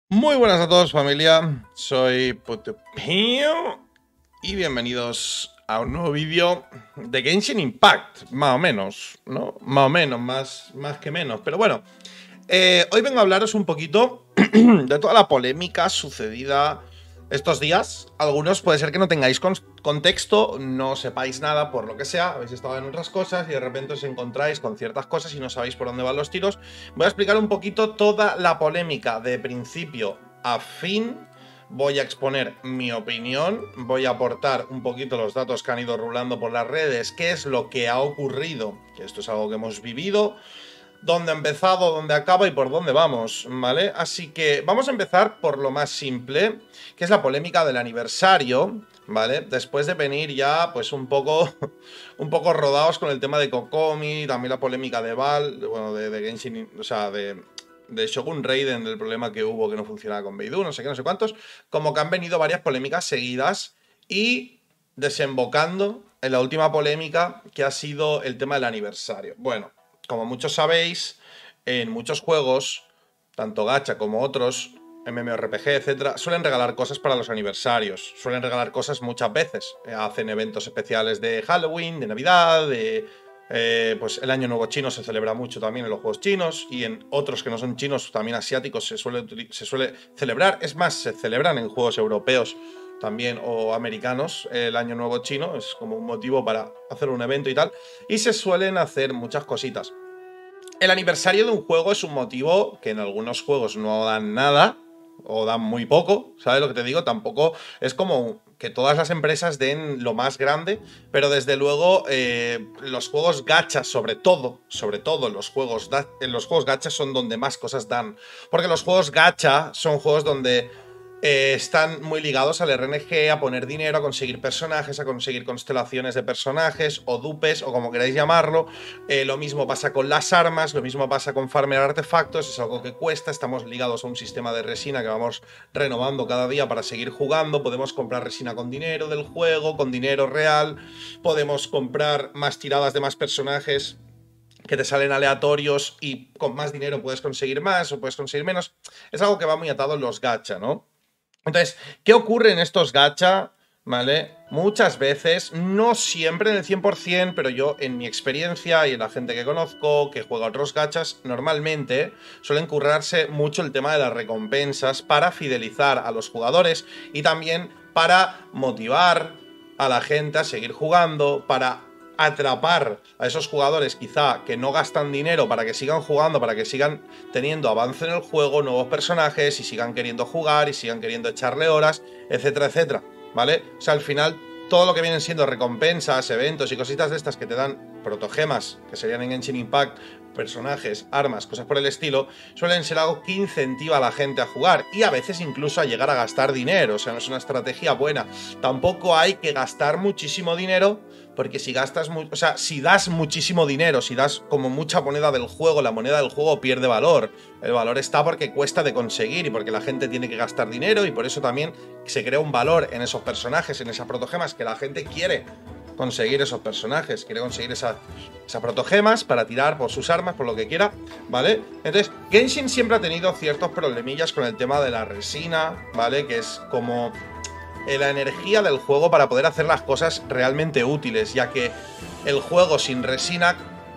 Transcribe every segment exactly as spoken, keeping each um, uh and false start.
Muy buenas a todos, familia. Soy Putupio y bienvenidos a un nuevo vídeo de Genshin Impact, más o menos, ¿no? Más o menos, más, más que menos. Pero bueno, eh, hoy vengo a hablaros un poquito de toda la polémica sucedida estos días. Algunos puede ser que no tengáis con contexto, no sepáis nada por lo que sea, habéis estado en otras cosas y de repente os encontráis con ciertas cosas y no sabéis por dónde van los tiros. Voy a explicar un poquito toda la polémica de principio a fin. Voy a exponer mi opinión, voy a aportar un poquito los datos que han ido rulando por las redes, qué es lo que ha ocurrido, que esto es algo que hemos vivido, dónde ha empezado, dónde acaba y por dónde vamos, ¿vale? Así que vamos a empezar por lo más simple, que es la polémica del aniversario, ¿vale? Después de venir ya, pues un poco, un poco rodados con el tema de Kokomi, también la polémica de Val, bueno, de, de Genshin, o sea, de, de Shogun Raiden, del problema que hubo que no funcionaba con Beidou, no sé qué, no sé cuántos, como que han venido varias polémicas seguidas y desembocando en la última polémica que ha sido el tema del aniversario. Bueno, como muchos sabéis, en muchos juegos, tanto gacha como otros, MMORPG, etcétera, suelen regalar cosas para los aniversarios. Suelen regalar cosas muchas veces. Hacen eventos especiales de Halloween, de Navidad, de. Eh, pues el Año Nuevo Chino se celebra mucho también en los juegos chinos y en otros que no son chinos, también asiáticos, se suele, se suele celebrar. Es más, se celebran en juegos europeos también o americanos el Año Nuevo Chino. Es como un motivo para hacer un evento y tal. Y se suelen hacer muchas cositas. El aniversario de un juego es un motivo que en algunos juegos no dan nada o dan muy poco, ¿sabes lo que te digo? Tampoco es como que todas las empresas den lo más grande, pero desde luego eh, los juegos gachas, sobre todo, sobre todo los juegos, en los juegos gachas son donde más cosas dan, porque los juegos gacha son juegos donde eh, están muy ligados al R N G, a poner dinero, a conseguir personajes, a conseguir constelaciones de personajes, o dupes, o como queráis llamarlo. Eh, lo mismo pasa con las armas, lo mismo pasa con farmear artefactos, es algo que cuesta, estamos ligados a un sistema de resina que vamos renovando cada día para seguir jugando, podemos comprar resina con dinero del juego, con dinero real, podemos comprar más tiradas de más personajes que te salen aleatorios y con más dinero puedes conseguir más o puedes conseguir menos. Es algo que va muy atado en los gacha, ¿no? Entonces, ¿qué ocurre en estos gacha? ¿Vale? Muchas veces, no siempre en el cien por cien, pero yo en mi experiencia y en la gente que conozco que juega otros gachas, normalmente suelen currarse mucho el tema de las recompensas para fidelizar a los jugadores y también para motivar a la gente a seguir jugando, para atrapar a esos jugadores quizá que no gastan dinero para que sigan jugando, para que sigan teniendo avance en el juego, nuevos personajes y sigan queriendo jugar y sigan queriendo echarle horas, etcétera, etcétera, ¿vale? O sea, al final todo lo que vienen siendo recompensas, eventos y cositas de estas que te dan protogemas, que serían en Genshin Impact, personajes, armas, cosas por el estilo, suelen ser algo que incentiva a la gente a jugar y a veces incluso a llegar a gastar dinero, o sea, no es una estrategia buena. Tampoco hay que gastar muchísimo dinero, porque si gastas, o sea, si das muchísimo dinero, si das como mucha moneda del juego, la moneda del juego pierde valor. El valor está porque cuesta de conseguir y porque la gente tiene que gastar dinero y por eso también se crea un valor en esos personajes, en esas protogemas, que la gente quiere conseguir esos personajes, quiere conseguir esas esa protogemas para tirar por sus armas, por lo que quiera, ¿vale? Entonces, Genshin siempre ha tenido ciertos problemillas con el tema de la resina, ¿vale? Que es como la energía del juego para poder hacer las cosas realmente útiles, ya que el juego sin resina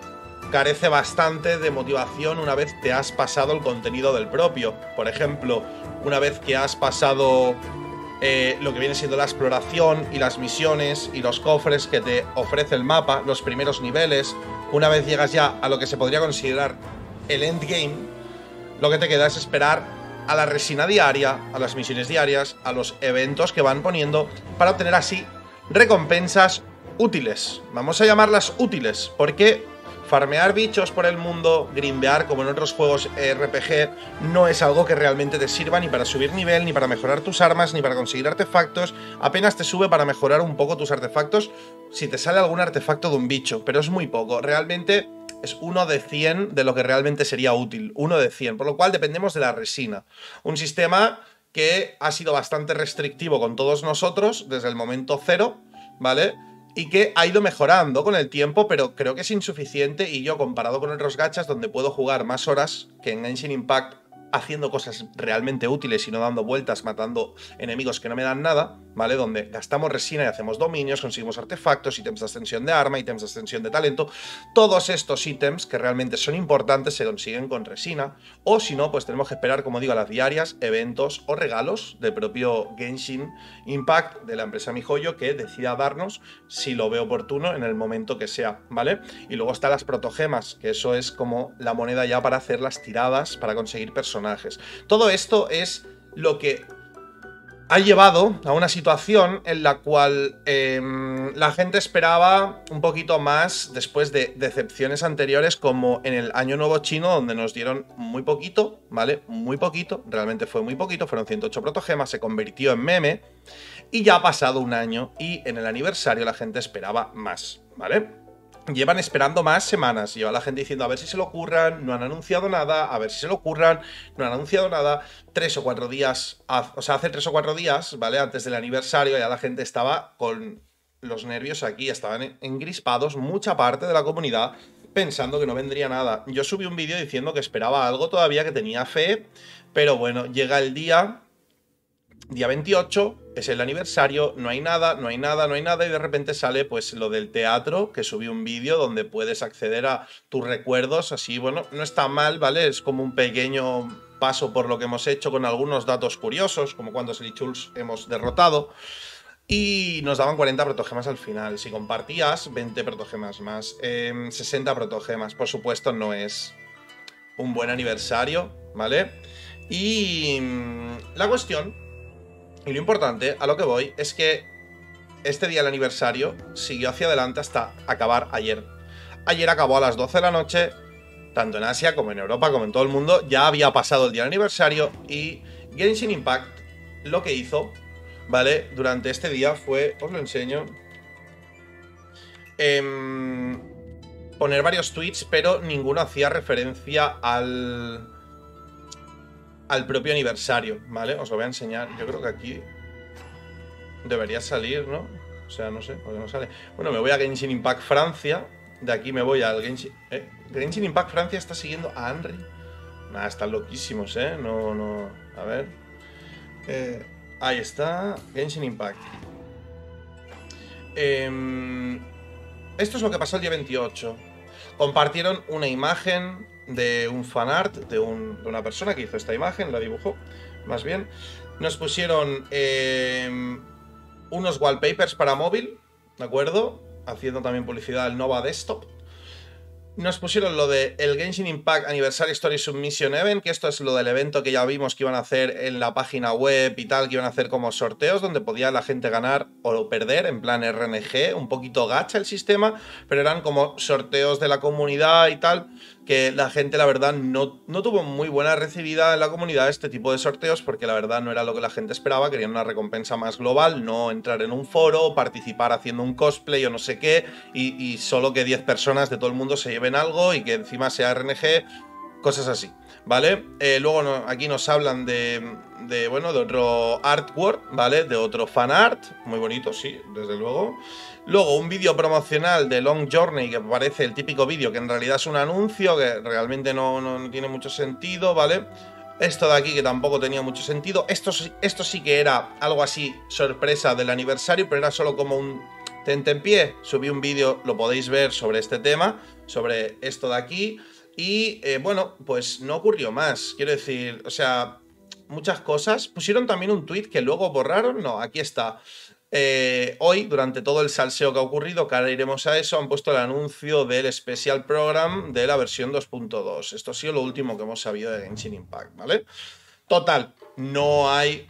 carece bastante de motivación una vez te has pasado el contenido del propio. Por ejemplo, una vez que has pasado eh, lo que viene siendo la exploración y las misiones y los cofres que te ofrece el mapa, los primeros niveles, una vez llegas ya a lo que se podría considerar el endgame, lo que te queda es esperar a la resina diaria, a las misiones diarias, a los eventos que van poniendo para obtener así recompensas útiles. Vamos a llamarlas útiles, porque farmear bichos por el mundo, grindear como en otros juegos R P G, no es algo que realmente te sirva ni para subir nivel, ni para mejorar tus armas, ni para conseguir artefactos. Apenas te sube para mejorar un poco tus artefactos si te sale algún artefacto de un bicho, pero es muy poco. Realmente es uno de cien de lo que realmente sería útil, uno de cien, por lo cual dependemos de la resina. Un sistema que ha sido bastante restrictivo con todos nosotros desde el momento cero, ¿vale? Y que ha ido mejorando con el tiempo, pero creo que es insuficiente y yo, comparado con otros gachas donde puedo jugar más horas que en Genshin Impact, haciendo cosas realmente útiles y no dando vueltas, matando enemigos que no me dan nada, ¿vale? Donde gastamos resina y hacemos dominios, conseguimos artefactos, ítems de ascensión de arma, ítems de ascensión de talento. Todos estos ítems que realmente son importantes se consiguen con resina, o si no, pues tenemos que esperar, como digo, a las diarias, eventos o regalos del propio Genshin Impact de la empresa MiHoYo, que decida darnos si lo ve oportuno en el momento que sea, ¿vale? Y luego están las protogemas, que eso es como la moneda ya para hacer las tiradas, para conseguir personajes. Todo esto es lo que ha llevado a una situación en la cual eh, la gente esperaba un poquito más después de decepciones anteriores, como en el Año Nuevo Chino, donde nos dieron muy poquito, ¿vale? Muy poquito, realmente fue muy poquito, fueron ciento ocho protogemas, se convirtió en meme y ya ha pasado un año y en el aniversario la gente esperaba más, ¿vale? Llevan esperando más semanas, lleva la gente diciendo a ver si se lo ocurran, no han anunciado nada, a ver si se lo ocurran, no han anunciado nada. Tres o cuatro días, o sea, hace tres o cuatro días, ¿vale? Antes del aniversario ya la gente estaba con los nervios aquí, estaban engrispados, mucha parte de la comunidad pensando que no vendría nada. Yo subí un vídeo diciendo que esperaba algo todavía, que tenía fe, pero bueno, llega el día... Día veintiocho, es el aniversario, no hay nada, no hay nada, no hay nada, y de repente sale pues lo del teatro, que subí un vídeo donde puedes acceder a tus recuerdos, así, bueno, no está mal, ¿vale? Es como un pequeño paso por lo que hemos hecho con algunos datos curiosos, como cuántos Lichuls hemos derrotado, y nos daban cuarenta protogemas al final. Si compartías, veinte protogemas más, eh, sesenta protogemas, por supuesto no es un buen aniversario, ¿vale? Y la cuestión... Y lo importante, a lo que voy, es que este día del aniversario siguió hacia adelante hasta acabar ayer. Ayer acabó a las doce de la noche, tanto en Asia como en Europa, como en todo el mundo. Ya había pasado el día del aniversario y Genshin Impact lo que hizo, ¿vale? Durante este día fue, os lo enseño, eh, poner varios tweets, pero ninguno hacía referencia al... al propio aniversario, ¿vale? Os lo voy a enseñar. Yo creo que aquí debería salir, ¿no? O sea, no sé, ¿por qué no sale? Bueno, me voy a Genshin Impact Francia. De aquí me voy al Genshin... ¿Eh? Genshin Impact Francia está siguiendo a Henry. Nada, están loquísimos, ¿eh? No, no... A ver... Eh, ahí está... Genshin Impact. Eh, esto es lo que pasó el día veintiocho. Compartieron una imagen de un fanart de, un, de una persona que hizo esta imagen, la dibujó, más bien. Nos pusieron eh, unos wallpapers para móvil, ¿de acuerdo? Haciendo también publicidad al Nova Desktop. Nos pusieron lo de el Genshin Impact Anniversary Story Submission Event, que esto es lo del evento que ya vimos que iban a hacer en la página web y tal, que iban a hacer como sorteos donde podía la gente ganar o perder, en plan R N G, un poquito gacha el sistema, pero eran como sorteos de la comunidad y tal, que la gente la verdad no, no tuvo muy buena recibida en la comunidad este tipo de sorteos, porque la verdad no era lo que la gente esperaba, querían una recompensa más global, no entrar en un foro, participar haciendo un cosplay o no sé qué, y, y solo que diez personas de todo el mundo se lleven algo y que encima sea R N G, cosas así, ¿vale? Eh, luego no, aquí nos hablan de, de, bueno, de otro artwork, ¿vale? De otro fanart, muy bonito, sí, desde luego. Luego un vídeo promocional de Long Journey, que parece el típico vídeo que en realidad es un anuncio, que realmente no, no, no tiene mucho sentido, ¿vale? Esto de aquí que tampoco tenía mucho sentido. Esto, esto sí que era algo así, sorpresa del aniversario, pero era solo como un tentempié. Subí un vídeo, lo podéis ver, sobre este tema, sobre esto de aquí. Y eh, bueno, pues no ocurrió más. Quiero decir, o sea, muchas cosas. Pusieron también un tweet que luego borraron. No, aquí está. Eh, hoy, durante todo el salseo que ha ocurrido, que ahora iremos a eso, han puesto el anuncio del Special Program de la versión dos punto dos. Esto ha sido lo último que hemos sabido de Genshin Impact, ¿vale? Total, no hay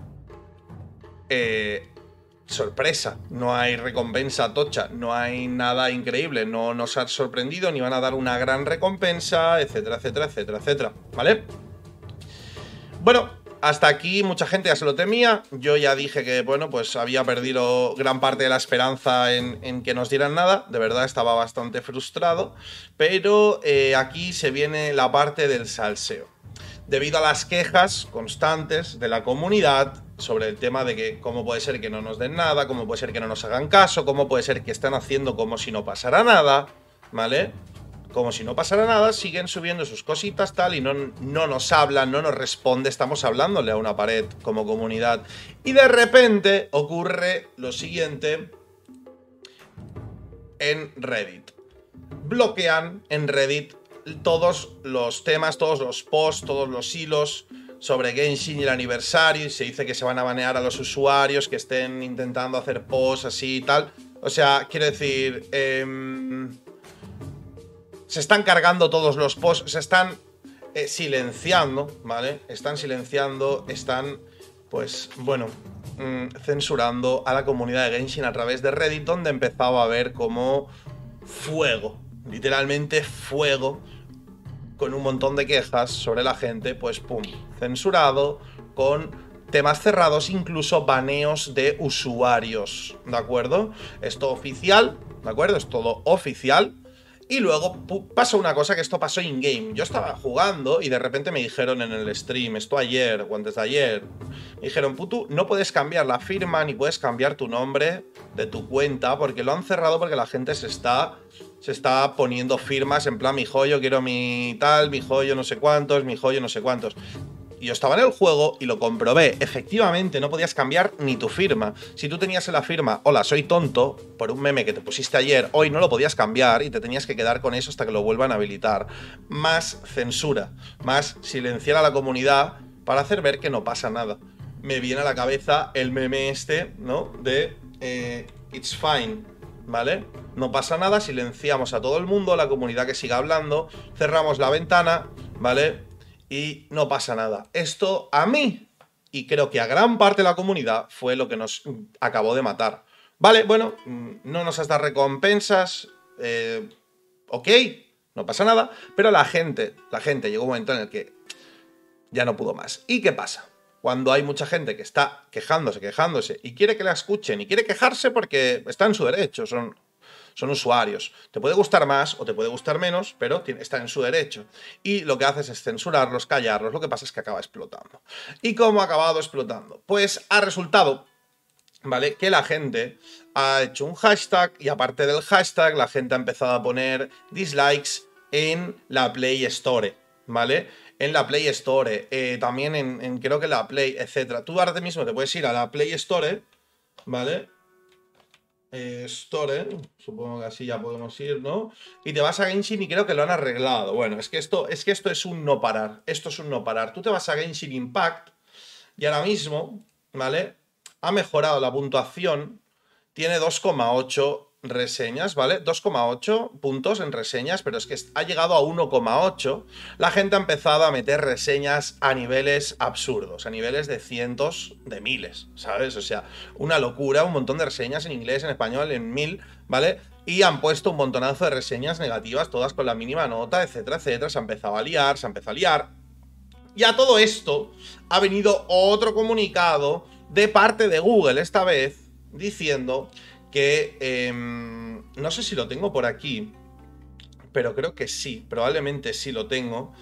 eh, sorpresa, no hay recompensa tocha, no hay nada increíble, no nos ha sorprendido, ni van a dar una gran recompensa, etcétera, etcétera, etcétera, etcétera, ¿vale? Bueno, hasta aquí mucha gente ya se lo temía. Yo ya dije que, bueno, pues había perdido gran parte de la esperanza en, en que nos dieran nada. De verdad estaba bastante frustrado. Pero eh, aquí se viene la parte del salseo. Debido a las quejas constantes de la comunidad sobre el tema de que cómo puede ser que no nos den nada, cómo puede ser que no nos hagan caso, cómo puede ser que estén haciendo como si no pasara nada, ¿vale? como si no pasara nada, siguen subiendo sus cositas tal y no, no nos hablan, no nos responde, estamos hablándole a una pared como comunidad. Y de repente ocurre lo siguiente en Reddit. Bloquean en Reddit todos los temas, todos los posts, todos los hilos sobre Genshin y el aniversario, y se dice que se van a banear a los usuarios que estén intentando hacer posts así y tal. O sea, quiero decir, eh, se están cargando todos los posts, se están eh, silenciando, ¿vale? Están silenciando, están, pues, bueno, mmm, censurando a la comunidad de Genshin a través de Reddit, donde empezaba a haber como fuego, literalmente fuego, con un montón de quejas sobre la gente, pues pum, censurado, con temas cerrados, incluso baneos de usuarios, ¿de acuerdo? Esto oficial, ¿de acuerdo? Es todo oficial. Y luego pasó una cosa, que esto pasó in-game. Yo estaba jugando y de repente me dijeron en el stream, esto ayer o antes de ayer, me dijeron, Putu, no puedes cambiar la firma ni puedes cambiar tu nombre de tu cuenta porque lo han cerrado, porque la gente se está, se está poniendo firmas en plan, mi joyo, quiero mi tal, mi joyo no sé cuántos, mi joyo no sé cuántos. Y yo estaba en el juego y lo comprobé. Efectivamente, no podías cambiar ni tu firma. Si tú tenías en la firma, hola, soy tonto, por un meme que te pusiste ayer, hoy no lo podías cambiar y te tenías que quedar con eso hasta que lo vuelvan a habilitar. Más censura, más silenciar a la comunidad para hacer ver que no pasa nada. Me viene a la cabeza el meme este, ¿no? De eh, It's fine, ¿vale? No pasa nada, silenciamos a todo el mundo, la comunidad que siga hablando, cerramos la ventana, ¿vale? Y no pasa nada. Esto a mí, y creo que a gran parte de la comunidad, fue lo que nos acabó de matar. Vale, bueno, no nos has dado recompensas, eh, ok, no pasa nada, pero la gente, la gente llegó un momento en el que ya no pudo más. ¿Y qué pasa? Cuando hay mucha gente que está quejándose, quejándose, y quiere que la escuchen, y quiere quejarse porque está en su derecho, son... Son usuarios. Te puede gustar más o te puede gustar menos, pero está en su derecho. Y lo que haces es censurarlos, callarlos. Lo que pasa es que acaba explotando. ¿Y cómo ha acabado explotando? Pues ha resultado, ¿vale?, que la gente ha hecho un hashtag y aparte del hashtag la gente ha empezado a poner dislikes en la Play Store, ¿vale? En la Play Store, eh, también en, en creo que la Play, etcétera. Tú ahora mismo te puedes ir a la Play Store, ¿vale? Eh, Store, supongo que así ya podemos ir, ¿no? Y te vas a Genshin y creo que lo han arreglado. Bueno, es que esto es, que esto es un no parar. Esto es un no parar. Tú te vas a Genshin Impact y ahora mismo, ¿vale?, ha mejorado la puntuación. Tiene dos coma ocho reseñas, ¿vale? dos coma ocho puntos en reseñas, pero es que ha llegado a uno coma ocho. La gente ha empezado a meter reseñas a niveles absurdos, a niveles de cientos de miles, ¿sabes? O sea, una locura, un montón de reseñas en inglés, en español, en mil, ¿vale? Y han puesto un montonazo de reseñas negativas, todas con la mínima nota, etcétera, etcétera. Se ha empezado a liar, se ha empezado a liar. Y a todo esto ha venido otro comunicado de parte de Google, esta vez, diciendo que, eh, no sé si lo tengo por aquí, pero creo que sí, probablemente sí lo tengo,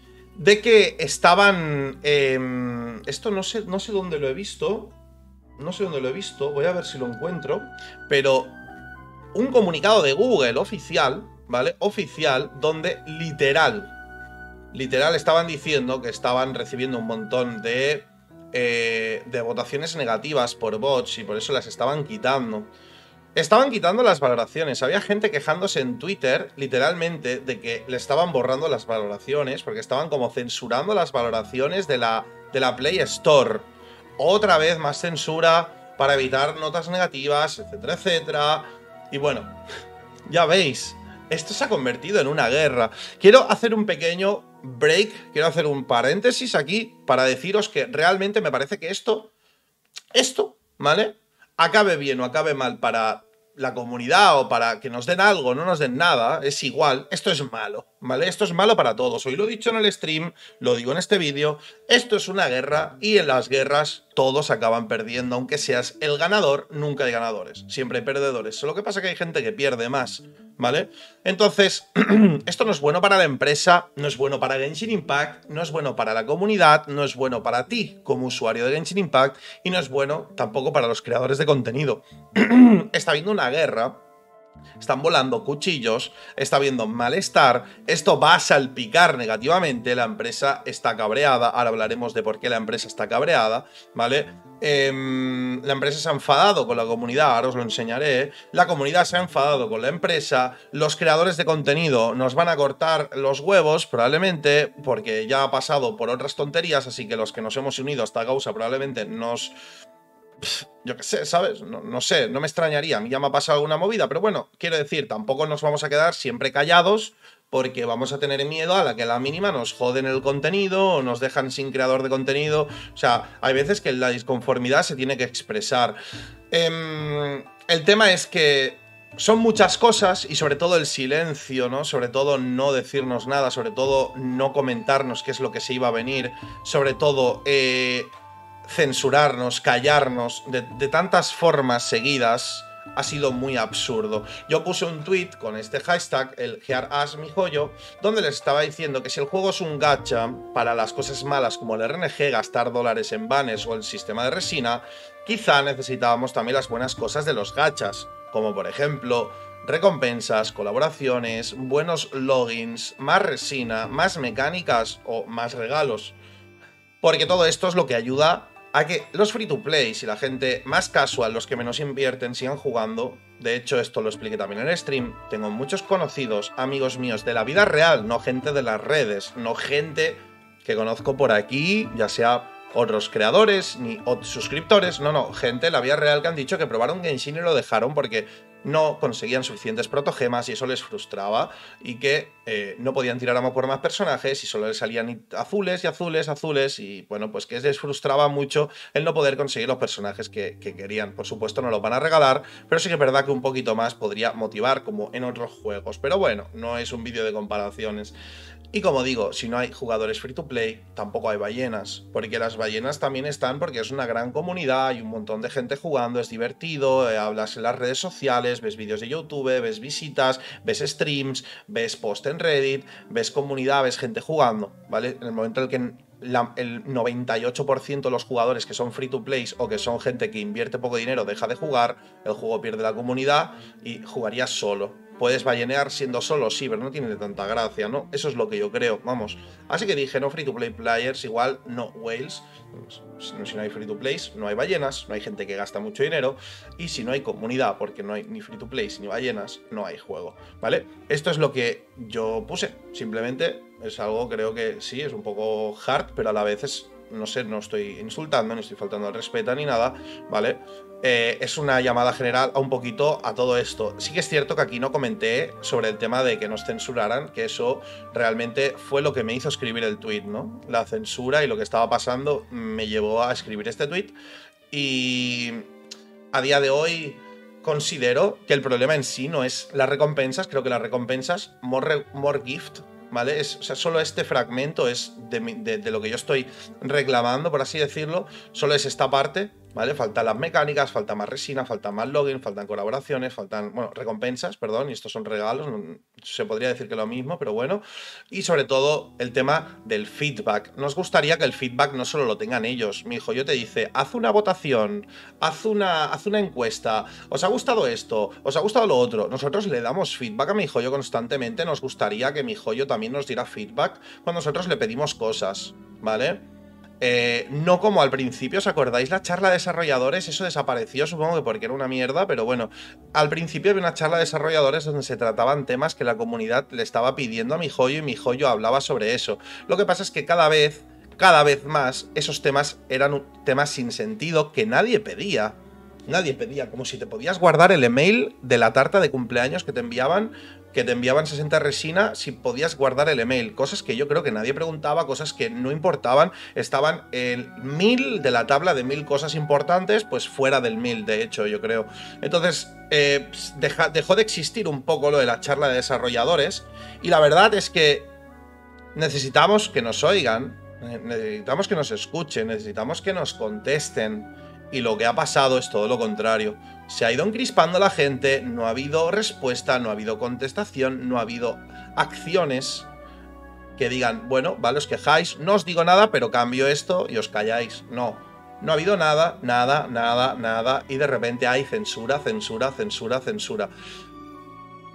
de que estaban, eh, esto no sé, no sé dónde lo he visto, no sé dónde lo he visto, voy a ver si lo encuentro, pero un comunicado de Google oficial, ¿vale? Oficial, donde literal, literal estaban diciendo que estaban recibiendo un montón de, eh, de votaciones negativas por bots y por eso las estaban quitando. Estaban quitando las valoraciones. Había gente quejándose en Twitter, literalmente, de que le estaban borrando las valoraciones, porque estaban como censurando las valoraciones de la, de la Play Store. Otra vez más censura para evitar notas negativas, etcétera, etcétera. Y bueno, ya veis, esto se ha convertido en una guerra. Quiero hacer un pequeño break, quiero hacer un paréntesis aquí para deciros que realmente me parece que esto, esto, ¿vale?, acabe bien o acabe mal para la comunidad o para que nos den algo, no nos den nada, es igual, esto es malo, ¿vale? Esto es malo para todos. Hoy lo he dicho en el stream, lo digo en este vídeo, esto es una guerra y en las guerras todos acaban perdiendo, aunque seas el ganador, nunca hay ganadores, siempre hay perdedores. Solo que pasa que hay gente que pierde más, ¿vale? Entonces, esto no es bueno para la empresa, no es bueno para Genshin Impact, no es bueno para la comunidad, no es bueno para ti como usuario de Genshin Impact y no es bueno tampoco para los creadores de contenido. Está habiendo una guerra Están volando cuchillos, está habiendo malestar, esto va a salpicar negativamente, la empresa está cabreada, ahora hablaremos de por qué la empresa está cabreada, ¿vale? Eh, la empresa se ha enfadado con la comunidad, ahora os lo enseñaré, la comunidad se ha enfadado con la empresa, los creadores de contenido nos van a cortar los huevos probablemente, porque ya ha pasado por otras tonterías, así que los que nos hemos unido a esta causa probablemente nos... Yo qué sé, ¿sabes? No, no sé, no me extrañaría. A mí ya me ha pasado alguna movida, pero bueno, quiero decir, tampoco nos vamos a quedar siempre callados porque vamos a tener miedo a la que a la mínima nos joden el contenido o nos dejan sin creador de contenido. O sea, hay veces que la disconformidad se tiene que expresar. Eh, el tema es que son muchas cosas y sobre todo el silencio, ¿no? Sobre todo no decirnos nada, sobre todo no comentarnos qué es lo que se iba a venir, sobre todo... Eh, censurarnos, callarnos, de, de tantas formas seguidas, ha sido muy absurdo. Yo puse un tweet con este hashtag, el HearAsMiJoyo, donde les estaba diciendo que si el juego es un gacha para las cosas malas como el R N G, gastar dólares en banes o el sistema de resina, quizá necesitábamos también las buenas cosas de los gachas, como por ejemplo recompensas, colaboraciones, buenos logins, más resina, más mecánicas o más regalos. Porque todo esto es lo que ayuda a que los free to play y la gente más casual, los que menos invierten, sigan jugando. De hecho, esto lo expliqué también en el stream. Tengo muchos conocidos, amigos míos de la vida real, no gente de las redes, no gente que conozco por aquí, ya sea otros creadores ni otros suscriptores, no, no, gente de la vida real que han dicho que probaron Genshin y lo dejaron porque no conseguían suficientes protogemas y eso les frustraba y que eh, no podían tirar a por más personajes y solo les salían azules y azules, azules y bueno, pues que les frustraba mucho el no poder conseguir los personajes que, que querían. Por supuesto no los van a regalar, pero sí que es verdad que un poquito más podría motivar como en otros juegos, pero bueno, no es un vídeo de comparaciones. Y como digo, si no hay jugadores free to play, tampoco hay ballenas, porque las ballenas también están porque es una gran comunidad, hay un montón de gente jugando, es divertido, eh, hablas en las redes sociales, ves vídeos de YouTube, ves visitas, ves streams, ves post en Reddit, ves comunidad, ves gente jugando, ¿vale? En el momento en el que la, el noventa y ocho por ciento de los jugadores que son free to play o que son gente que invierte poco dinero deja de jugar, el juego pierde la comunidad y jugarías solo. Puedes ballenear siendo solo, sí, pero no tiene tanta gracia, ¿no? Eso es lo que yo creo, vamos. Así que dije, no free to play players, igual no whales. Si no hay free to plays, no hay ballenas, no hay gente que gasta mucho dinero. Y si no hay comunidad, porque no hay ni free to plays ni ballenas, no hay juego, ¿vale? Esto es lo que yo puse. Simplemente es algo, creo que sí, es un poco hard, pero a la vez es... No sé, no estoy insultando, no estoy faltando al respeto ni nada, ¿vale? Eh, es una llamada general a un poquito a todo esto. Sí que es cierto que aquí no comenté sobre el tema de que nos censuraran, que eso realmente fue lo que me hizo escribir el tweet, ¿no? La censura y lo que estaba pasando me llevó a escribir este tweet y a día de hoy considero que el problema en sí no es las recompensas, creo que las recompensas, more, more gift, ¿vale? Es, o sea, solo este fragmento es de, de, de lo que yo estoy reclamando, por así decirlo, solo es esta parte, ¿vale? Faltan las mecánicas, falta más resina, falta más login, faltan colaboraciones, faltan, bueno, recompensas, perdón, y estos son regalos, se podría decir que lo mismo, pero bueno, y sobre todo el tema del feedback. Nos gustaría que el feedback no solo lo tengan ellos. Mi hijo yo te dice, haz una votación, haz una, haz una encuesta, ¿os ha gustado esto? ¿Os ha gustado lo otro? Nosotros le damos feedback a mi hijo yo constantemente, nos gustaría que mi hijo yo también nos diera feedback cuando nosotros le pedimos cosas, ¿vale? Eh, no como al principio, ¿os acordáis la charla de desarrolladores? Eso desapareció, supongo que porque era una mierda, pero bueno, al principio había una charla de desarrolladores donde se trataban temas que la comunidad le estaba pidiendo a mi joyo y mi joyo hablaba sobre eso. Lo que pasa es que cada vez, cada vez más, esos temas eran temas sin sentido que nadie pedía. Nadie pedía, como si te podías guardar el email de la tarta de cumpleaños que te enviaban, que te enviaban sesenta resina, si podías guardar el email. Cosas que yo creo que nadie preguntaba, cosas que no importaban, estaban en mil de la tabla de mil cosas importantes, pues fuera del mil, de hecho, yo creo. Entonces, eh, deja, dejó de existir un poco lo de la charla de desarrolladores, y la verdad es que necesitamos que nos oigan, necesitamos que nos escuchen, necesitamos que nos contesten. Y lo que ha pasado es todo lo contrario. Se ha ido encrispando la gente, no ha habido respuesta, no ha habido contestación, no ha habido acciones que digan, bueno, vale, os quejáis, no os digo nada, pero cambio esto y os calláis. No, no ha habido nada, nada, nada, nada, y de repente hay censura, censura, censura, censura.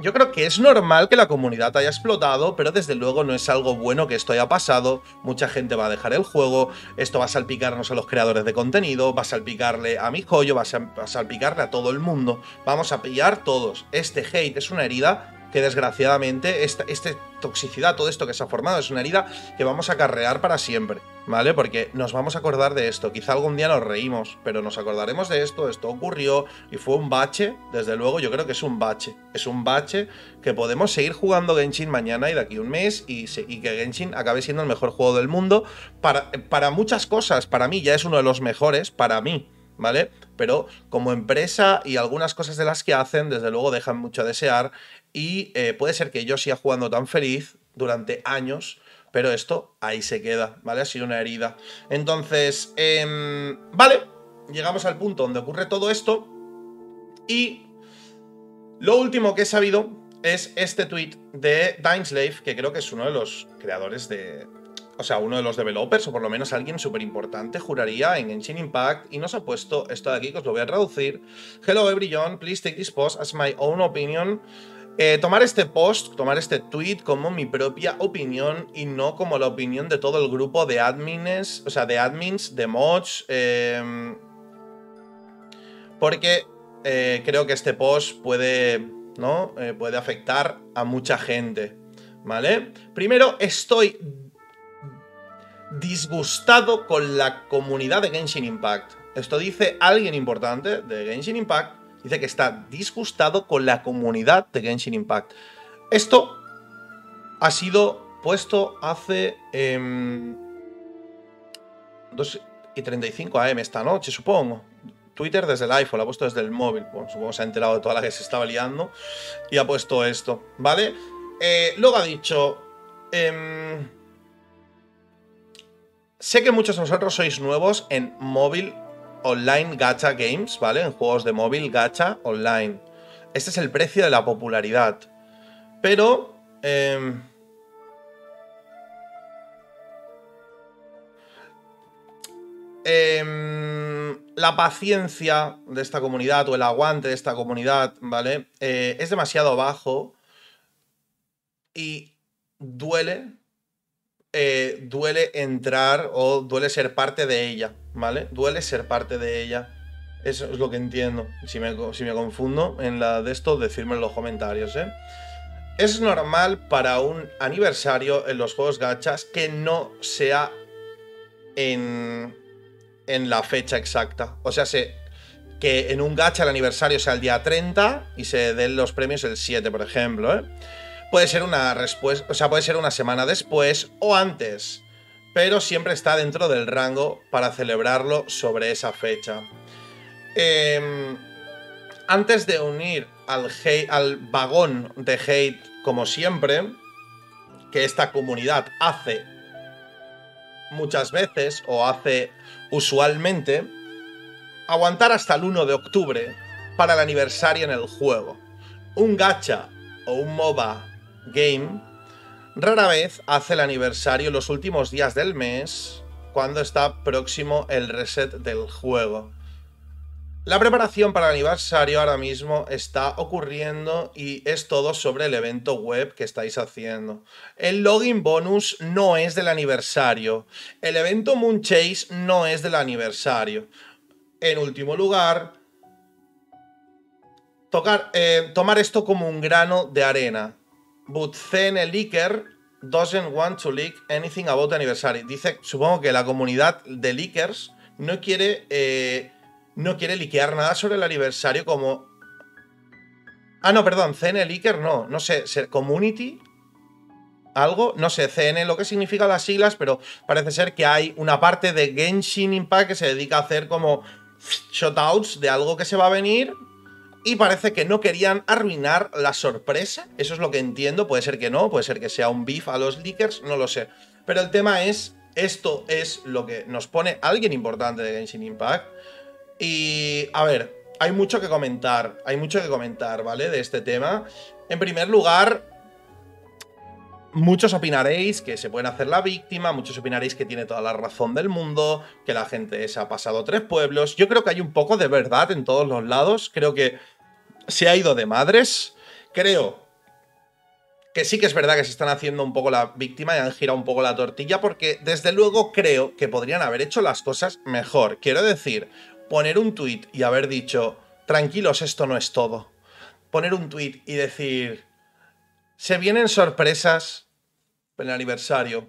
Yo creo que es normal que la comunidad haya explotado, pero desde luego no es algo bueno que esto haya pasado. Mucha gente va a dejar el juego, esto va a salpicarnos a los creadores de contenido, va a salpicarle a mi joyo, va a salpicarle a todo el mundo. Vamos a pillar todos. Este hate es una herida que desgraciadamente, esta, esta toxicidad, todo esto que se ha formado, es una herida que vamos a acarrear para siempre, ¿vale? Porque nos vamos a acordar de esto. Quizá algún día nos reímos, pero nos acordaremos de esto, esto ocurrió y fue un bache, desde luego yo creo que es un bache. Es un bache que podemos seguir jugando Genshin mañana y de aquí a un mes y, y que Genshin acabe siendo el mejor juego del mundo para, para muchas cosas. Para mí ya es uno de los mejores, para mí, ¿vale? Pero como empresa y algunas cosas de las que hacen, desde luego dejan mucho a desear y eh, puede ser que yo siga jugando tan feliz durante años, pero esto ahí se queda, ¿vale? Ha sido una herida. Entonces, eh, vale, llegamos al punto donde ocurre todo esto y lo último que he sabido es este tweet de Dainsleif, que creo que es uno de los creadores de... O sea, uno de los developers, o por lo menos alguien súper importante, juraría, en Genshin Impact, y nos ha puesto esto de aquí, que os lo voy a traducir. Hello everyone, please take this post as my own opinion. Eh, tomar este post, tomar este tweet como mi propia opinión y no como la opinión de todo el grupo de admins, o sea, de admins, de mods, eh, porque eh, creo que este post puede, ¿no? Eh, puede afectar a mucha gente, ¿vale? Primero, estoy disgustado con la comunidad de Genshin Impact. Esto dice alguien importante de Genshin Impact. Dice que está disgustado con la comunidad de Genshin Impact. Esto ha sido puesto hace eh, dos y treinta y cinco a eme esta noche, supongo. Twitter desde el iPhone, lo ha puesto desde el móvil. Bueno, supongo que se ha enterado de toda la que se estaba liando y ha puesto esto, ¿vale? Eh, luego ha dicho... Eh, sé que muchos de vosotros sois nuevos en móvil online gacha games, ¿vale? En juegos de móvil gacha online. Este es el precio de la popularidad. Pero... Eh, eh, la paciencia de esta comunidad o el aguante de esta comunidad, ¿vale? Eh, es demasiado bajo y duele... Eh, duele entrar o duele ser parte de ella, ¿vale? Duele ser parte de ella. Eso es lo que entiendo. Si me, si me confundo en la de esto, decirme en los comentarios, ¿eh? Es normal para un aniversario en los juegos gachas que no sea en, en la fecha exacta. O sea, se, que en un gacha el aniversario sea el día treinta y se den los premios el siete, por ejemplo, ¿eh? Puede ser una respuesta, o sea, puede ser una semana después o antes, pero siempre está dentro del rango para celebrarlo sobre esa fecha. Eh, antes de unir al, hate, al vagón de hate, como siempre, que esta comunidad hace muchas veces o hace usualmente, aguantar hasta el uno de octubre para el aniversario en el juego. Un gacha o un MOBA game rara vez hace el aniversario los últimos días del mes cuando está próximo el reset del juego. La preparación para el aniversario ahora mismo está ocurriendo y es todo sobre el evento web que estáis haciendo. El login bonus no es del aniversario. El evento Moon Chase no es del aniversario. En último lugar, tocar, eh, tomar esto como un grano de arena. But Zene Leaker doesn't want to leak anything about the anniversary. Dice, supongo que la comunidad de leakers no quiere, eh, no quiere liquear nada sobre el aniversario como... Ah, no, perdón, C N Leaker no, no sé, community, algo, no sé, C N lo que significa las siglas, pero parece ser que hay una parte de Genshin Impact que se dedica a hacer como shoutouts de algo que se va a venir. Y parece que no querían arruinar la sorpresa. Eso es lo que entiendo. Puede ser que no, puede ser que sea un beef a los leakers, no lo sé. Pero el tema es, esto es lo que nos pone alguien importante de Genshin Impact. Y, a ver, hay mucho que comentar. Hay mucho que comentar, ¿vale? De este tema. En primer lugar, muchos opinaréis que se pueden hacer la víctima, muchos opinaréis que tiene toda la razón del mundo, que la gente se ha pasado tres pueblos. Yo creo que hay un poco de verdad en todos los lados. Creo que se ha ido de madres. Creo que sí que es verdad que se están haciendo un poco la víctima y han girado un poco la tortilla, porque desde luego creo que podrían haber hecho las cosas mejor. Quiero decir, poner un tuit y haber dicho, tranquilos, esto no es todo. Poner un tuit y decir, se vienen sorpresas en el aniversario.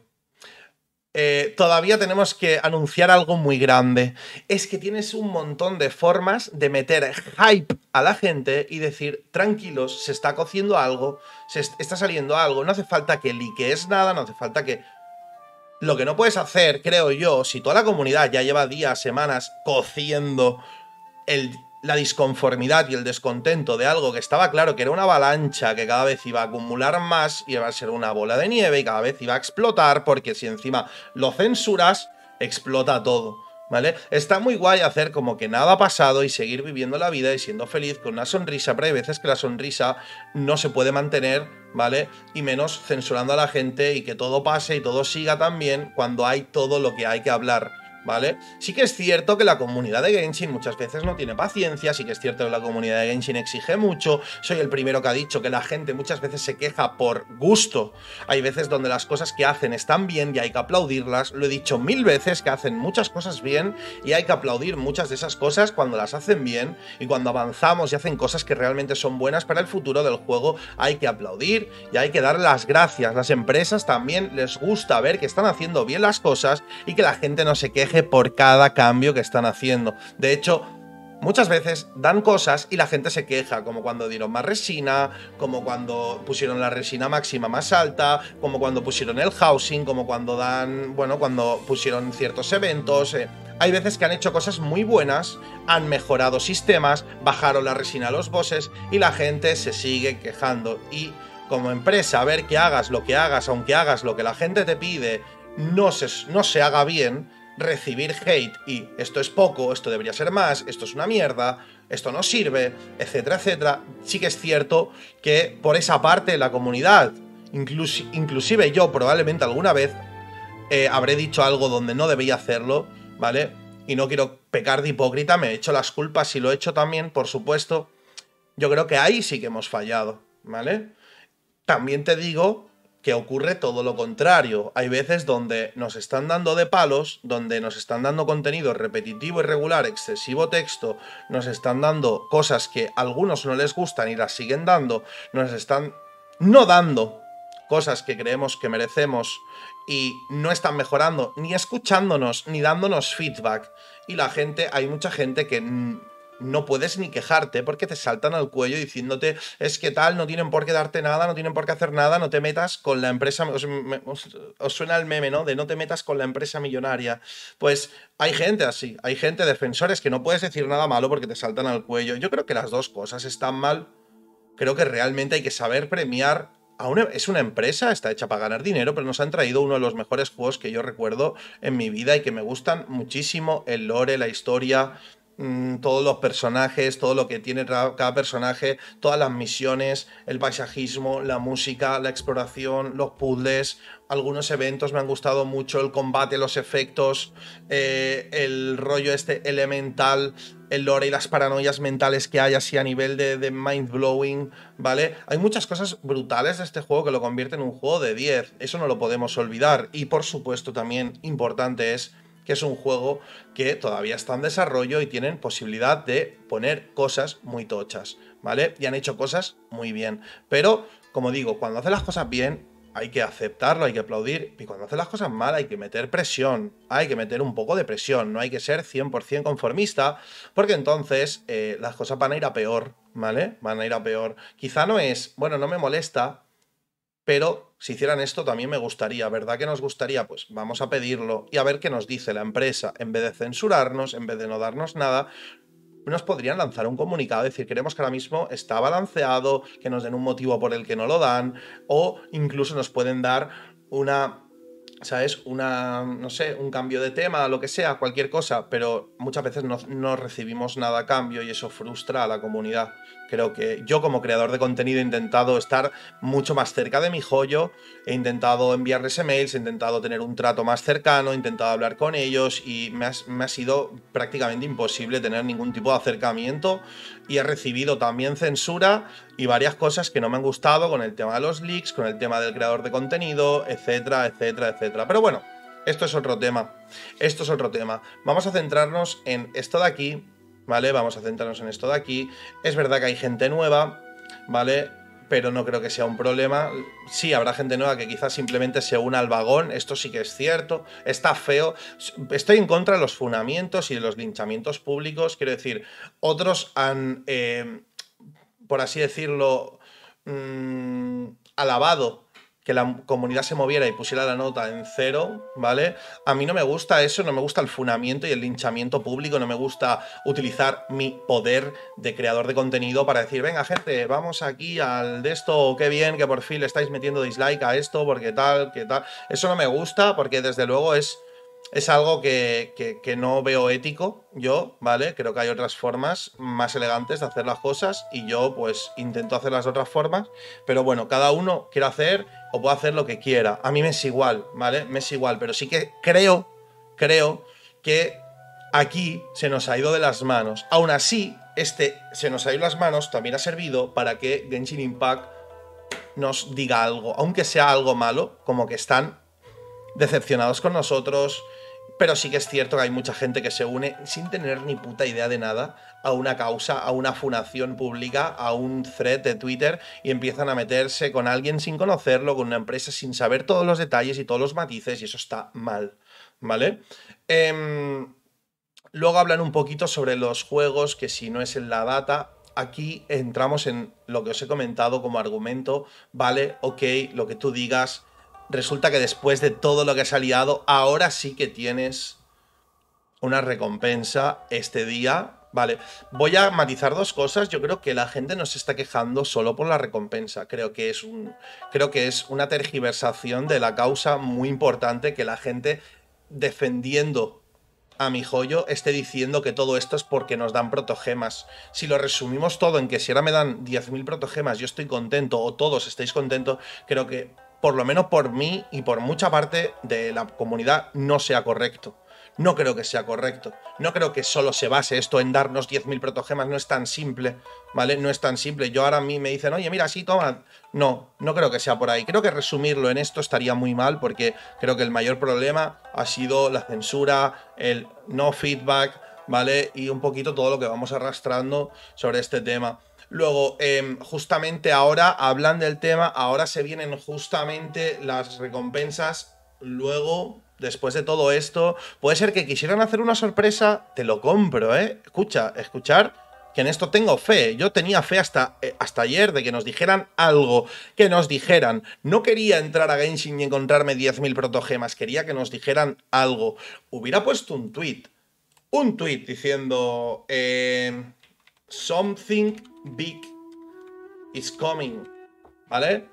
Eh, todavía tenemos que anunciar algo muy grande. Es que tienes un montón de formas de meter hype a la gente y decir, tranquilos, se está cociendo algo, se est está saliendo algo, no hace falta que liquees nada, no hace falta que... Lo que no puedes hacer, creo yo, si toda la comunidad ya lleva días, semanas cociendo el, la disconformidad y el descontento de algo que estaba claro que era una avalancha que cada vez iba a acumular más y iba a ser una bola de nieve y cada vez iba a explotar, porque si encima lo censuras, explota todo, ¿vale? Está muy guay hacer como que nada ha pasado y seguir viviendo la vida y siendo feliz con una sonrisa, pero hay veces que la sonrisa no se puede mantener, ¿vale? Y menos censurando a la gente y que todo pase y todo siga también cuando hay todo lo que hay que hablar, ¿vale? Sí que es cierto que la comunidad de Genshin muchas veces no tiene paciencia, sí que es cierto que la comunidad de Genshin exige mucho, soy el primero que ha dicho que la gente muchas veces se queja por gusto, hay veces donde las cosas que hacen están bien y hay que aplaudirlas, lo he dicho mil veces que hacen muchas cosas bien y hay que aplaudir muchas de esas cosas cuando las hacen bien y cuando avanzamos y hacen cosas que realmente son buenas para el futuro del juego, hay que aplaudir y hay que dar las gracias. Las empresas también les gusta ver que están haciendo bien las cosas y que la gente no se queje por cada cambio que están haciendo. De hecho, muchas veces dan cosas y la gente se queja, como cuando dieron más resina, como cuando pusieron la resina máxima más alta, como cuando pusieron el housing, como cuando dan, bueno, cuando pusieron ciertos eventos. Eh. Hay veces que han hecho cosas muy buenas, han mejorado sistemas, bajaron la resina a los bosses y la gente se sigue quejando. Y como empresa, a ver que hagas lo que hagas, aunque hagas lo que la gente te pide, no se, no se haga bien, recibir hate y esto es poco, esto debería ser más, esto es una mierda, esto no sirve, etcétera, etcétera. Sí que es cierto que por esa parte de la comunidad, inclusi inclusive yo probablemente alguna vez eh, habré dicho algo donde no debía hacerlo, ¿vale? Y no quiero pecar de hipócrita, me he hecho las culpas y lo he hecho también, por supuesto. Yo creo que ahí sí que hemos fallado, ¿vale? También te digo que ocurre todo lo contrario. Hay veces donde nos están dando de palos, donde nos están dando contenido repetitivo, irregular, excesivo texto, nos están dando cosas que a algunos no les gustan y las siguen dando, nos están no dando cosas que creemos que merecemos y no están mejorando, ni escuchándonos, ni dándonos feedback. Y la gente, hay mucha gente que no puedes ni quejarte porque te saltan al cuello diciéndote es que tal, no tienen por qué darte nada, no tienen por qué hacer nada, no te metas con la empresa, os, os, os suena el meme, ¿no? De no te metas con la empresa millonaria. Pues hay gente así, hay gente, defensores, que no puedes decir nada malo porque te saltan al cuello. Yo creo que las dos cosas están mal. Creo que realmente hay que saber premiar a una, es una empresa, está hecha para ganar dinero, pero nos han traído uno de los mejores juegos que yo recuerdo en mi vida y que me gustan muchísimo, el lore, la historia, todos los personajes, todo lo que tiene cada personaje, todas las misiones, el paisajismo, la música, la exploración, los puzzles, algunos eventos me han gustado mucho, el combate, los efectos, eh, el rollo este elemental, el lore y las paranoias mentales que hay así a nivel de, de mind-blowing, ¿vale? Hay muchas cosas brutales de este juego que lo convierten en un juego de diez, eso no lo podemos olvidar. Y por supuesto también importante es que es un juego que todavía está en desarrollo y tienen posibilidad de poner cosas muy tochas, ¿vale? Y han hecho cosas muy bien. Pero, como digo, cuando hacen las cosas bien, hay que aceptarlo, hay que aplaudir. Y cuando hacen las cosas mal, hay que meter presión. Hay que meter un poco de presión. No hay que ser cien por cien conformista, porque entonces eh, las cosas van a ir a peor, ¿vale? Van a ir a peor. Quizá no es, bueno, no me molesta, pero si hicieran esto también me gustaría, ¿verdad que nos gustaría? Pues vamos a pedirlo y a ver qué nos dice la empresa. En vez de censurarnos, en vez de no darnos nada, nos podrían lanzar un comunicado, decir, queremos que ahora mismo está balanceado, que nos den un motivo por el que no lo dan, o incluso nos pueden dar una... ¿sabes? Una, no sé, un cambio de tema, lo que sea, cualquier cosa, pero muchas veces no, no recibimos nada a cambio y eso frustra a la comunidad. Creo que yo como creador de contenido he intentado estar mucho más cerca de mi joyo, he intentado enviarles emails, he intentado tener un trato más cercano, he intentado hablar con ellos y me ha, me ha sido prácticamente imposible tener ningún tipo de acercamiento y he recibido también censura y varias cosas que no me han gustado con el tema de los leaks, con el tema del creador de contenido, etcétera, etcétera, etcétera. Pero bueno, esto es otro tema. Esto es otro tema. Vamos a centrarnos en esto de aquí, ¿vale? Vamos a centrarnos en esto de aquí. Es verdad que hay gente nueva, ¿vale? Pero no creo que sea un problema. Sí, habrá gente nueva que quizás simplemente se una al vagón, esto sí que es cierto, está feo. Estoy en contra de los funamientos y de los linchamientos públicos, quiero decir, otros han, eh, por así decirlo, mmm, alabado que la comunidad se moviera y pusiera la nota en cero, ¿vale? A mí no me gusta eso, no me gusta el funamiento y el linchamiento público, no me gusta utilizar mi poder de creador de contenido para decir, venga gente, vamos aquí al de esto, qué bien que por fin le estáis metiendo dislike a esto, porque tal, que tal. Eso no me gusta porque desde luego es... Es algo que, que, que no veo ético yo, ¿vale? Creo que hay otras formas más elegantes de hacer las cosas y yo pues intento hacerlas de otras formas, pero bueno, cada uno quiere hacer o puede hacer lo que quiera. A mí me es igual, ¿vale? Me es igual, pero sí que creo, creo que aquí se nos ha ido de las manos. Aún así, este se nos ha ido de las manos también ha servido para que Genshin Impact nos diga algo, aunque sea algo malo, como que están decepcionados con nosotros. Pero sí que es cierto que hay mucha gente que se une sin tener ni puta idea de nada a una causa, a una funación pública, a un thread de Twitter y empiezan a meterse con alguien sin conocerlo, con una empresa sin saber todos los detalles y todos los matices, y eso está mal, ¿vale? Eh, luego hablan un poquito sobre los juegos, que si no es en la data. Aquí entramos en lo que os he comentado como argumento, vale, ok, lo que tú digas. Resulta que después de todo lo que se ha liado, ahora sí que tienes una recompensa este día. Vale, voy a matizar dos cosas. Yo creo que la gente no se está quejando solo por la recompensa. Creo que es un, creo que es una tergiversación de la causa muy importante que la gente defendiendo a MiHoYo esté diciendo que todo esto es porque nos dan protogemas. Si lo resumimos todo en que si ahora me dan diez mil protogemas yo estoy contento o todos estáis contentos, creo que por lo menos por mí y por mucha parte de la comunidad no sea correcto. No creo que sea correcto. No creo que solo se base esto en darnos diez mil protogemas. No es tan simple, ¿vale? No es tan simple. Yo ahora a mí me dicen, oye, mira, sí, toma. No, no creo que sea por ahí. Creo que resumirlo en esto estaría muy mal porque creo que el mayor problema ha sido la censura, el no feedback, ¿vale? Y un poquito todo lo que vamos arrastrando sobre este tema. Luego, eh, justamente ahora hablan del tema, ahora se vienen justamente las recompensas. Luego, después de todo esto, puede ser que quisieran hacer una sorpresa, te lo compro, ¿eh? Escucha, escuchar, que en esto tengo fe. Yo tenía fe hasta, eh, hasta ayer de que nos dijeran algo, que nos dijeran. No quería entrar a Genshin y encontrarme diez mil protogemas, quería que nos dijeran algo. Hubiera puesto un tweet, un tweet diciendo... Eh, Something big is coming, ¿vale?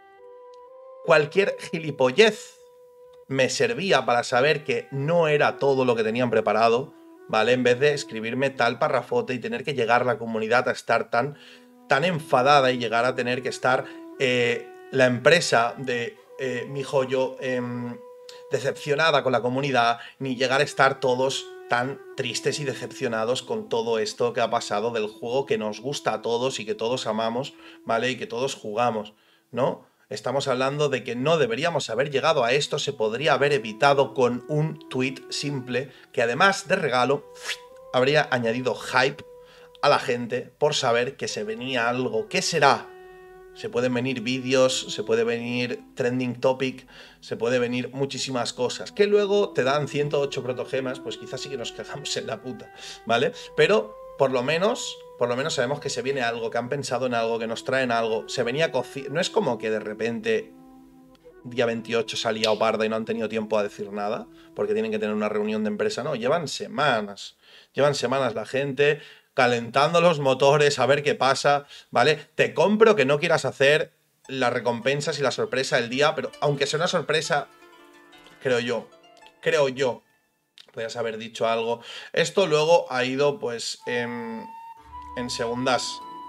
Cualquier gilipollez me servía para saber que no era todo lo que tenían preparado, ¿vale? En vez de escribirme tal parrafote y tener que llegar la comunidad a estar tan, tan enfadada y llegar a tener que estar eh, la empresa de eh, MiHoYo eh, decepcionada con la comunidad, ni llegar a estar todos tan tristes y decepcionados con todo esto que ha pasado del juego que nos gusta a todos y que todos amamos, ¿vale? Y que todos jugamos, ¿no? Estamos hablando de que no deberíamos haber llegado a esto, se podría haber evitado con un tweet simple que además de regalo habría añadido hype a la gente por saber que se venía algo. ¿Qué será? Se pueden venir vídeos, se puede venir trending topic, se puede venir muchísimas cosas. Que luego te dan ciento ocho protogemas, pues quizás sí que nos quedamos en la puta, ¿vale? Pero por lo menos, por lo menos sabemos que se viene algo, que han pensado en algo, que nos traen algo. Se venía cocido. No es como que de repente día veintiocho salía Oparda y no han tenido tiempo a decir nada, porque tienen que tener una reunión de empresa. No, llevan semanas. Llevan semanas la gente calentando los motores, a ver qué pasa, ¿vale? Te compro que no quieras hacer las recompensas y la sorpresa del día, pero aunque sea una sorpresa, creo yo, creo yo, podrías haber dicho algo. Esto luego ha ido, pues, en, en segundas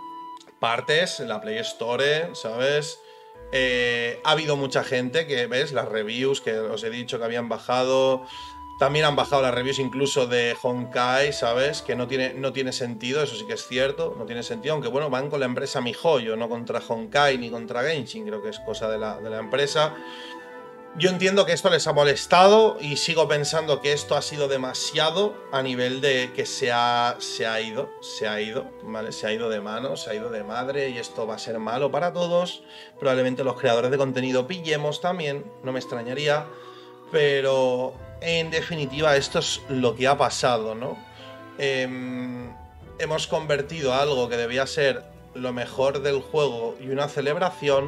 partes, en la Play Store, ¿sabes? Eh, ha habido mucha gente que, ¿ves? Las reviews que os he dicho que habían bajado. También han bajado las reviews incluso de Honkai, ¿sabes? Que no tiene, no tiene sentido, eso sí que es cierto, no tiene sentido, aunque bueno, van con la empresa MiHoYo, no contra Honkai ni contra Genshin, creo que es cosa de la, de la empresa. Yo entiendo que esto les ha molestado y sigo pensando que esto ha sido demasiado a nivel de que se ha, se ha ido, se ha ido, ¿vale? Se ha ido de mano, se ha ido de madre y esto va a ser malo para todos. Probablemente los creadores de contenido pillemos también, no me extrañaría, pero en definitiva esto es lo que ha pasado, ¿no? Eh, hemos convertido algo que debía ser lo mejor del juego y una celebración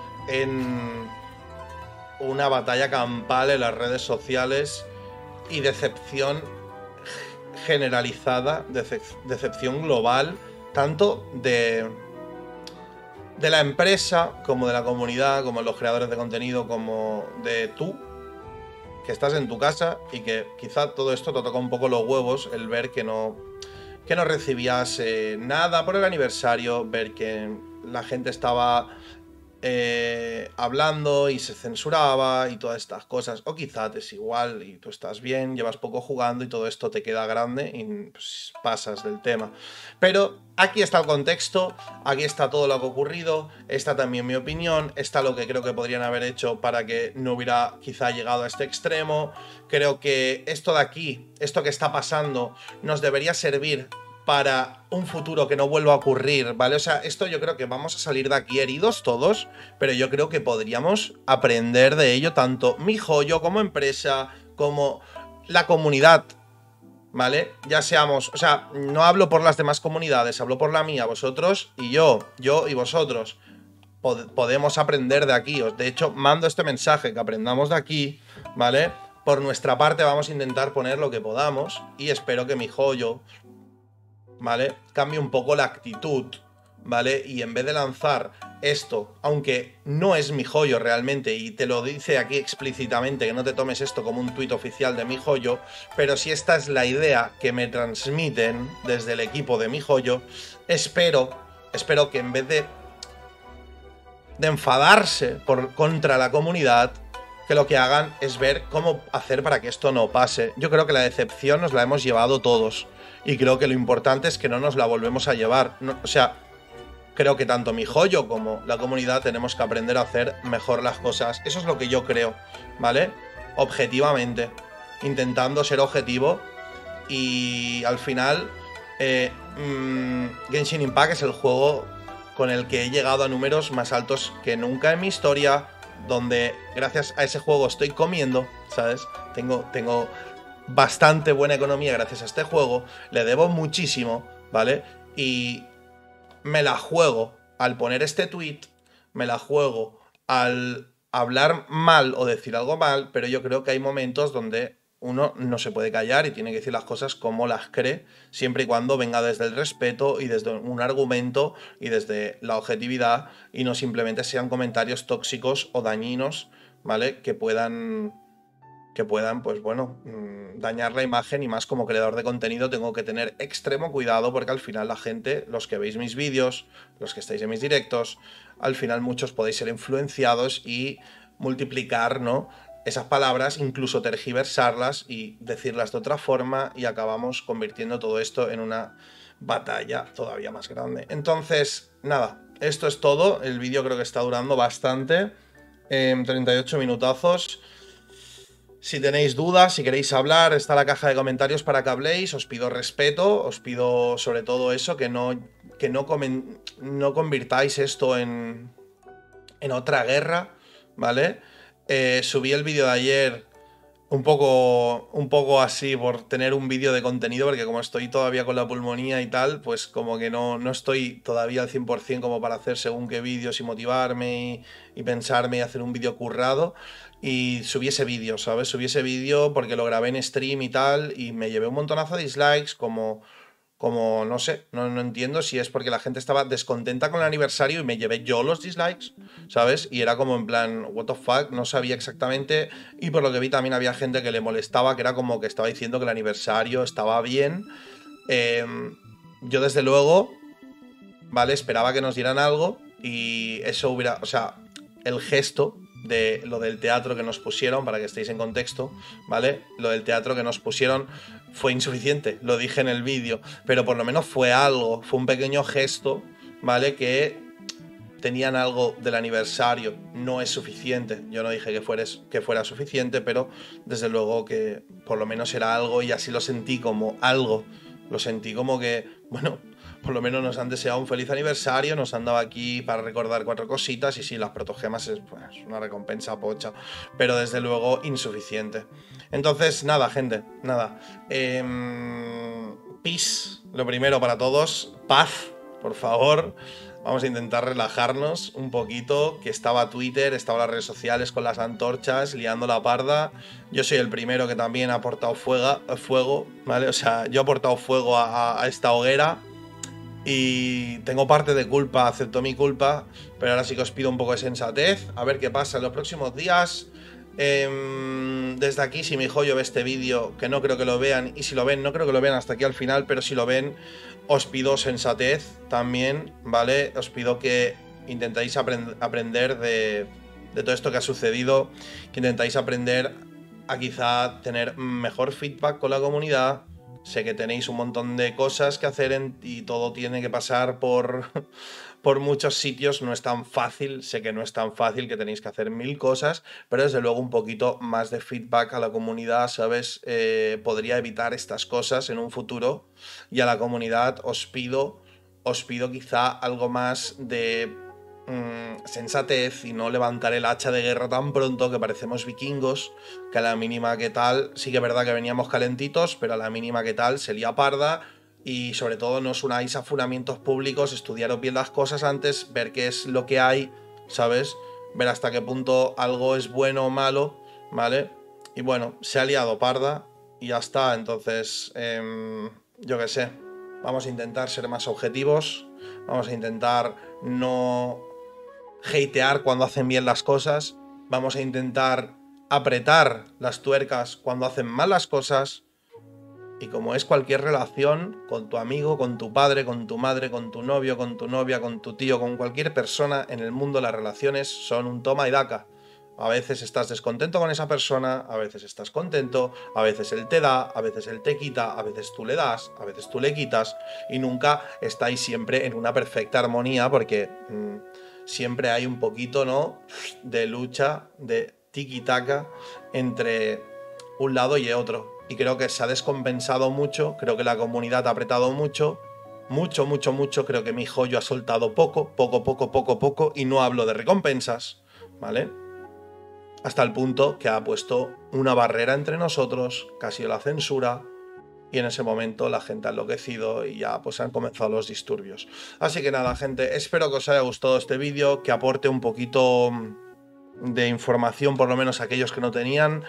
en una batalla campal en las redes sociales y decepción generalizada, decep decepción global, tanto de, de la empresa como de la comunidad, como de los creadores de contenido, como de tú, que estás en tu casa y que quizá todo esto te toca un poco los huevos, el ver que no, que no recibías eh, nada por el aniversario, ver que la gente estaba Eh, hablando y se censuraba y todas estas cosas, o quizá te es igual y tú estás bien, llevas poco jugando y todo esto te queda grande y pues, pasas del tema. Pero aquí está el contexto, aquí está todo lo que ha ocurrido, está también mi opinión, está lo que creo que podrían haber hecho para que no hubiera quizá llegado a este extremo. Creo que esto de aquí, esto que está pasando, nos debería servir para un futuro que no vuelva a ocurrir, ¿vale? O sea, esto yo creo que vamos a salir de aquí heridos todos, pero yo creo que podríamos aprender de ello tanto MiHoYo como empresa, como la comunidad, ¿vale? Ya seamos, o sea, no hablo por las demás comunidades, hablo por la mía, vosotros y yo, yo y vosotros. Pod- podemos aprender de aquí. De hecho, mando este mensaje, que aprendamos de aquí, ¿vale? Por nuestra parte vamos a intentar poner lo que podamos y espero que MiHoYo, ¿vale? Cambie un poco la actitud, ¿vale? Y en vez de lanzar esto, aunque no es MiHoYo realmente, y te lo dice aquí explícitamente, que no te tomes esto como un tuit oficial de MiHoYo, pero si esta es la idea que me transmiten desde el equipo de MiHoYo, espero, espero que en vez de, de enfadarse por, contra la comunidad, que lo que hagan es ver cómo hacer para que esto no pase. Yo creo que la decepción nos la hemos llevado todos. Y creo que lo importante es que no nos la volvemos a llevar. No, o sea, creo que tanto MiHoYo como la comunidad tenemos que aprender a hacer mejor las cosas. Eso es lo que yo creo, ¿vale? Objetivamente. Intentando ser objetivo. Y al final, eh, mmm, Genshin Impact es el juego con el que he llegado a números más altos que nunca en mi historia. Donde gracias a ese juego estoy comiendo, ¿sabes? Tengo... tengo bastante buena economía gracias a este juego, le debo muchísimo, ¿vale? Y me la juego al poner este tweet, me la juego al hablar mal o decir algo mal, pero yo creo que hay momentos donde uno no se puede callar y tiene que decir las cosas como las cree, siempre y cuando venga desde el respeto y desde un argumento y desde la objetividad y no simplemente sean comentarios tóxicos o dañinos, ¿vale? Que puedan... que puedan, pues bueno, dañar la imagen, y más como creador de contenido tengo que tener extremo cuidado porque al final la gente, los que veis mis vídeos, los que estáis en mis directos, al final muchos podéis ser influenciados y multiplicar, ¿no?, esas palabras, incluso tergiversarlas y decirlas de otra forma, y acabamos convirtiendo todo esto en una batalla todavía más grande. Entonces, nada, esto es todo. El vídeo creo que está durando bastante, eh, treinta y ocho minutazos. Si tenéis dudas, si queréis hablar, está la caja de comentarios para que habléis. Os pido respeto, os pido sobre todo eso, que no, que no, comen, no convirtáis esto en, en otra guerra, ¿vale? Eh, subí el vídeo de ayer un poco, un poco así por tener un vídeo de contenido, porque como estoy todavía con la pulmonía y tal, pues como que no, no estoy todavía al cien por cien como para hacer según qué vídeos y motivarme y, y pensarme y hacer un vídeo currado. Y subí ese vídeo, ¿sabes? Subí ese vídeo porque lo grabé en stream y tal, y me llevé un montonazo de dislikes, como... Como, no sé, no, no entiendo si es porque la gente estaba descontenta con el aniversario y me llevé yo los dislikes, ¿sabes? Y era como en plan, what the fuck, no sabía exactamente. Y por lo que vi también había gente que le molestaba, que era como que estaba diciendo que el aniversario estaba bien. Eh, yo desde luego, ¿vale? Esperaba que nos dieran algo y eso hubiera, o sea, el gesto, de lo del teatro que nos pusieron, para que estéis en contexto, ¿vale? Lo del teatro que nos pusieron fue insuficiente, lo dije en el vídeo, pero por lo menos fue algo, fue un pequeño gesto, ¿vale? Que tenían algo del aniversario, no es suficiente. Yo no dije que, fueres, que fuera suficiente, pero desde luego que por lo menos era algo y así lo sentí como algo. Lo sentí como que, bueno, por lo menos nos han deseado un feliz aniversario, nos han dado aquí para recordar cuatro cositas y sí, las protogemas es pues, una recompensa pocha, pero desde luego insuficiente. Entonces, nada, gente, nada. Eh, peace, lo primero para todos, paz, por favor. Vamos a intentar relajarnos un poquito, que estaba Twitter, estaba las redes sociales con las antorchas, liando la parda. Yo soy el primero que también ha aportado fuego, fuego, ¿vale? O sea, yo he aportado fuego a, a esta hoguera y tengo parte de culpa, acepto mi culpa, pero ahora sí que os pido un poco de sensatez, a ver qué pasa en los próximos días. Eh, desde aquí, si mi joyo ve este vídeo, que no creo que lo vean, y si lo ven, no creo que lo vean hasta aquí al final, pero si lo ven, os pido sensatez también, ¿vale? Os pido que intentáis aprend aprender de, de todo esto que ha sucedido, que intentáis aprender a quizá tener mejor feedback con la comunidad. Sé que tenéis un montón de cosas que hacer en, y todo tiene que pasar por, por muchos sitios, no es tan fácil, sé que no es tan fácil, que tenéis que hacer mil cosas, pero desde luego un poquito más de feedback a la comunidad, ¿sabes? Eh, podría evitar estas cosas en un futuro, y a la comunidad os pido, os pido quizá algo más de mmm, sensatez y no levantar el hacha de guerra tan pronto, que parecemos vikingos, que a la mínima que tal, sí que es verdad que veníamos calentitos, pero a la mínima que tal se lía parda. Y sobre todo no os unáis a fundamentos públicos, estudiaros bien las cosas antes, ver qué es lo que hay, ¿sabes? Ver hasta qué punto algo es bueno o malo, ¿vale? Y bueno, se ha liado parda y ya está, entonces, eh, yo qué sé, vamos a intentar ser más objetivos, vamos a intentar no hatear cuando hacen bien las cosas, vamos a intentar apretar las tuercas cuando hacen mal las cosas. Y como es cualquier relación, con tu amigo, con tu padre, con tu madre, con tu novio, con tu novia, con tu tío, con cualquier persona en el mundo, las relaciones son un toma y daca. A veces estás descontento con esa persona, a veces estás contento, a veces él te da, a veces él te quita, a veces tú le das, a veces tú le quitas, y nunca estáis siempre en una perfecta armonía, porque mmm, siempre hay un poquito, ¿no?, de lucha, de tiki-taka entre un lado y otro. Y creo que se ha descompensado mucho, creo que la comunidad ha apretado mucho, mucho, mucho, mucho, creo que mi joyo ha soltado poco, poco, poco, poco, poco, y no hablo de recompensas, ¿vale? Hasta el punto que ha puesto una barrera entre nosotros, casi la censura, y en ese momento la gente ha enloquecido y ya pues han comenzado los disturbios. Así que nada, gente, espero que os haya gustado este vídeo, que aporte un poquito de información, por lo menos a aquellos que no tenían,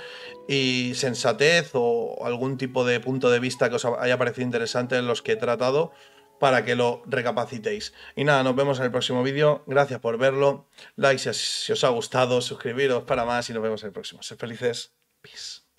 y sensatez o algún tipo de punto de vista que os haya parecido interesante en los que he tratado, para que lo recapacitéis. Y nada, nos vemos en el próximo vídeo. Gracias por verlo. Like si os, si os ha gustado, suscribiros para más y nos vemos en el próximo. Sed felices. Peace.